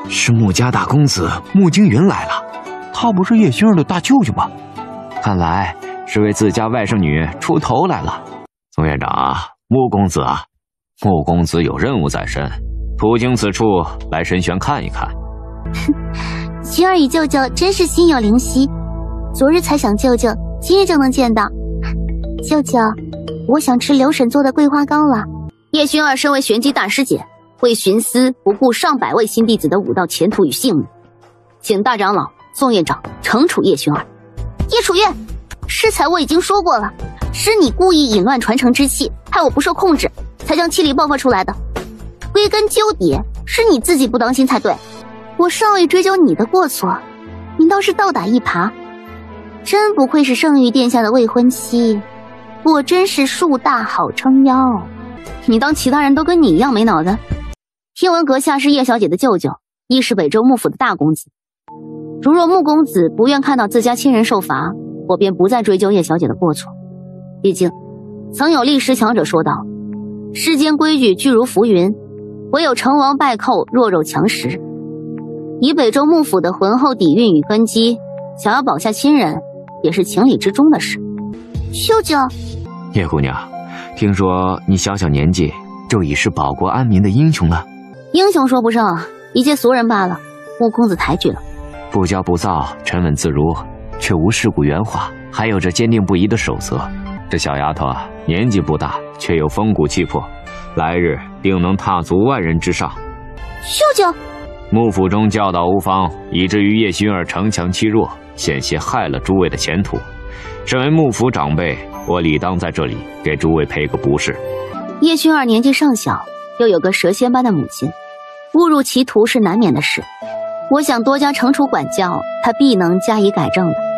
是穆家大公子穆经云来了。 他不是叶薰儿的大舅舅吗？ 看来是为自家外甥女出头来了。宋院长，穆公子啊，穆公子有任务在身，途经此处来神玄看一看。 薰儿与舅舅真是心有灵犀，昨日才想舅舅，今日就能见到。舅舅，我想吃刘婶做的桂花糕了。 叶薰儿身为玄机大师姐，为徇私不顾上百位新弟子的武道前途与性命，请大长老宋院长惩处叶薰儿。 叶楚月，适才我已经说过了，是你故意引乱传承之气，害我不受控制，才将气力爆发出来的。归根究底，是你自己不当心才对。我尚未追究你的过错，你倒是倒打一耙。真不愧是圣域殿下的未婚妻，果真是树大好撑腰。 你当其他人都跟你一样没脑子？听闻阁下是叶小姐的舅舅，亦是北周幕府的大公子。如若穆公子不愿看到自家亲人受罚，我便不再追究叶小姐的过错。毕竟曾有历史强者说道，世间规矩巨如浮云，唯有成王败寇，弱肉强食。以北周幕府的浑厚底蕴与根基，想要保下亲人也是情理之中的事。 舅舅， 叶姑娘，听说你小小年纪就已是保国安民的英雄了。 英雄说不上，一介俗人罢了。穆公子抬举了。 不骄不躁，沉稳自如，却无世故圆滑，还有着坚定不移的守则。这小丫头啊，年纪不大，却有风骨气魄，来日定能踏足万人之上。 舅舅， 幕府中教导无方，以至于叶薰儿逞强欺弱，险些害了诸位的前途。身为幕府长辈，我理当在这里给诸位赔个不是。 叶薰儿年纪尚小，又有个蛇蝎般的母亲，误入歧途是难免的事。我想多加惩处管教，她必能加以改正的。